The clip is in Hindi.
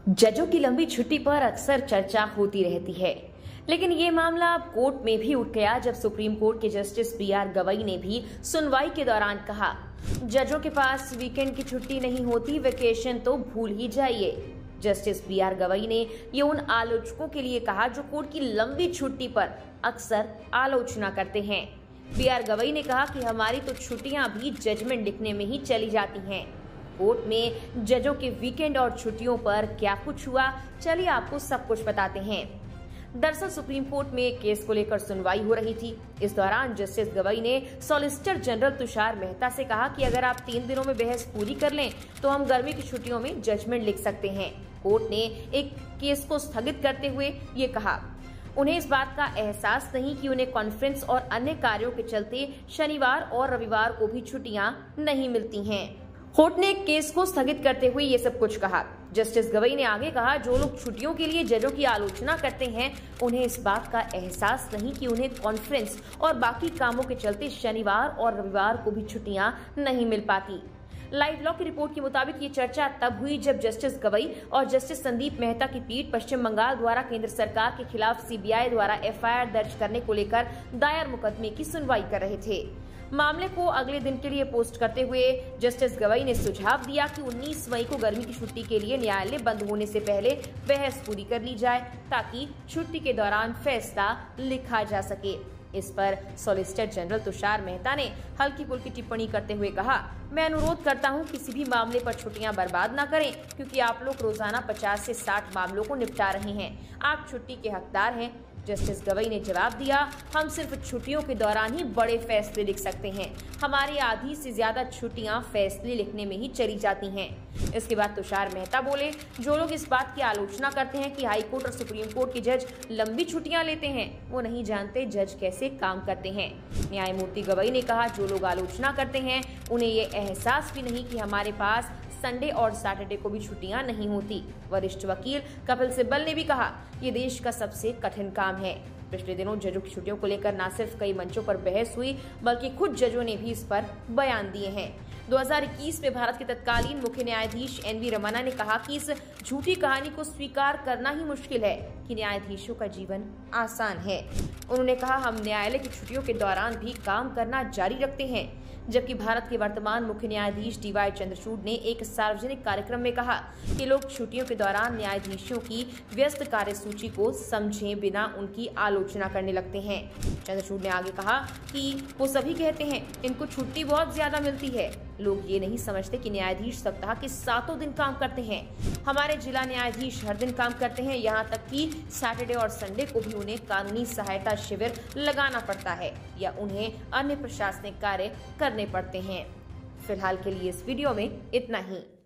जजों की लंबी छुट्टी पर अक्सर चर्चा होती रहती है, लेकिन ये मामला अब कोर्ट में भी उठ गया जब सुप्रीम कोर्ट के जस्टिस बी.आर. गवई ने भी सुनवाई के दौरान कहा, जजों के पास वीकेंड की छुट्टी नहीं होती, वेकेशन तो भूल ही जाइए। Justice B R. गवई ने ये उन आलोचकों के लिए कहा जो कोर्ट की लंबी छुट्टी पर अक्सर आलोचना करते हैं। बी.आर. गवई ने कहा कि हमारी तो छुट्टियां भी जजमेंट लिखने में ही चली जाती हैं। कोर्ट में जजों के वीकेंड और छुट्टियों पर क्या कुछ हुआ, चलिए आपको सब कुछ बताते हैं। दरअसल सुप्रीम कोर्ट में एक केस को लेकर सुनवाई हो रही थी। इस दौरान जस्टिस गवई ने सॉलिसिटर जनरल तुषार मेहता से कहा कि अगर आप 3 दिनों में बहस पूरी कर लें तो हम गर्मी की छुट्टियों में जजमेंट लिख सकते हैं। कोर्ट ने एक केस को स्थगित करते हुए ये कहा, उन्हें इस बात का एहसास नहीं कि उन्हें कॉन्फ्रेंस और अन्य कार्यों के चलते शनिवार और रविवार को भी छुट्टियां नहीं मिलती हैं। कोर्ट ने केस को स्थगित करते हुए ये सब कुछ कहा। जस्टिस गवई ने आगे कहा, जो लोग छुट्टियों के लिए जजों की आलोचना करते हैं उन्हें इस बात का एहसास नहीं कि उन्हें कॉन्फ्रेंस और बाकी कामों के चलते शनिवार और रविवार को भी छुट्टियां नहीं मिल पाती। लाइव लॉ की रिपोर्ट के मुताबिक ये चर्चा तब हुई जब जस्टिस गवई और जस्टिस संदीप मेहता की पीठ पश्चिम बंगाल द्वारा केंद्र सरकार के खिलाफ सीबीआई द्वारा एफआईआर दर्ज करने को लेकर दायर मुकदमे की सुनवाई कर रहे थे। मामले को अगले दिन के लिए पोस्ट करते हुए जस्टिस गवई ने सुझाव दिया कि 19 मई को गर्मी की छुट्टी के लिए न्यायालय बंद होने से पहले बहस पूरी कर ली जाए ताकि छुट्टी के दौरान फैसला लिखा जा सके। इस पर सॉलिसिटर जनरल तुषार मेहता ने हल्की फुल्की टिप्पणी करते हुए कहा, मैं अनुरोध करता हूं किसी भी मामले पर छुट्टियां बर्बाद ना करें, क्योंकि आप लोग रोजाना 50 से 60 मामलों को निपटा रहे हैं। आप छुट्टी के हकदार हैं। जस्टिस गवई ने जवाब दिया, हम सिर्फ छुट्टियों के दौरान ही बड़े फैसले लिख सकते हैं। हमारी आधी से ज्यादा छुट्टियां फैसले लिखने में ही चली जाती हैं। इसके बाद तुषार मेहता बोले, जो लोग इस बात की आलोचना करते हैं कि हाई कोर्ट और सुप्रीम कोर्ट के जज लंबी छुट्टियां लेते हैं, वो नहीं जानते जज कैसे काम करते हैं। न्यायमूर्ति गवई ने कहा, जो लोग आलोचना करते हैं उन्हें ये एहसास भी नहीं कि हमारे पास संडे और सैटरडे को भी छुट्टियां नहीं होती। वरिष्ठ वकील कपिल सिब्बल ने भी कहा, ये देश का सबसे कठिन काम है। पिछले दिनों जजों की छुट्टियों को लेकर न सिर्फ कई मंचों पर बहस हुई, बल्कि खुद जजों ने भी इस पर बयान दिए हैं। 2021 में भारत के तत्कालीन मुख्य न्यायाधीश एन.वी. रमन्ना ने कहा कि इस झूठी कहानी को स्वीकार करना ही मुश्किल है कि न्यायाधीशों का जीवन आसान है। उन्होंने कहा, हम न्यायालय की छुट्टियों के दौरान भी काम करना जारी रखते हैं। जबकि भारत के वर्तमान मुख्य न्यायाधीश डी.वाई. चंद्रचूड़ ने एक सार्वजनिक कार्यक्रम में कहा कि लोग छुट्टियों के दौरान न्यायाधीशों की व्यस्त कार्यसूची को समझे बिना उनकी आलोचना करने लगते हैं। चंद्रचूड़ ने आगे कहा कि वो सभी कहते हैं इनको छुट्टी बहुत ज्यादा मिलती है। लोग ये नहीं समझते कि न्यायाधीश सप्ताह के 7 दिन काम करते हैं। हमारे जिला न्यायाधीश हर दिन काम करते हैं, यहाँ तक कि सैटरडे और संडे को भी उन्हें कानूनी सहायता शिविर लगाना पड़ता है या उन्हें अन्य प्रशासनिक कार्य करने पड़ते हैं। फिलहाल के लिए इस वीडियो में इतना ही।